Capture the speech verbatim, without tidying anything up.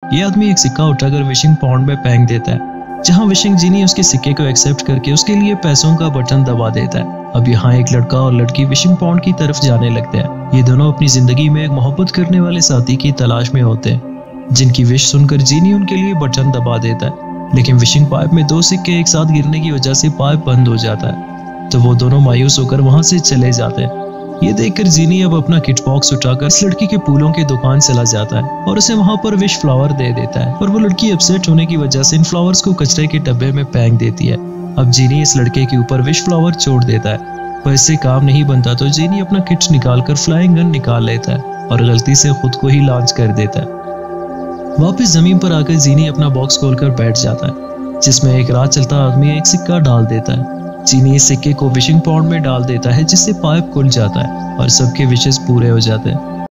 ये आदमी एक सिक्का उठाकर विशिंग पॉन्ड में फेंक देता है, जहां विशिंग जीनी उसके सिक्के को एक्सेप्ट करके उसके लिए पैसों का बटन दबा देता है। अब यहाँ एक लड़का और लड़की विशिंग पॉन्ड की तरफ जाने लगते हैं। ये दोनों अपनी जिंदगी में एक मोहब्बत करने वाले साथी की तलाश में होते हैं, जिनकी विश सुनकर जीनी उनके लिए बटन दबा देता है। लेकिन विशिंग पाइप में दो सिक्के एक साथ गिरने की वजह से पाइप बंद हो जाता है, तो वो दोनों मायूस होकर वहां से चले जाते हैं। ये देखकर जीनी अब अपना किट बॉक्स उठाकर इस लड़की के फूलों की दुकान चला जाता है और उसे वहां पर विश फ्लावर दे देता है, और वो लड़की अपसेट होने की वजह से इन फ्लावर्स को कचरे के डब्बे में फेंक देती है। अब जीनी इस लड़के के ऊपर विश फ्लावर छोड़ देता है, पर इससे काम नहीं बनता तो जीनी अपना किट निकालकर फ्लाइंग गन निकाल लेता है और गलती से खुद को ही लॉन्च कर देता है। वापस जमीन पर आकर जीनी अपना बॉक्स खोलकर बैठ जाता है, जिसमें एक राह चलता आदमी एक सिक्का डाल देता है। जीनी इस सिक्के को विशिंग पॉन्ड में डाल देता है, जिससे पाइप खुल जाता है और सबके विशेस पूरे हो जाते हैं।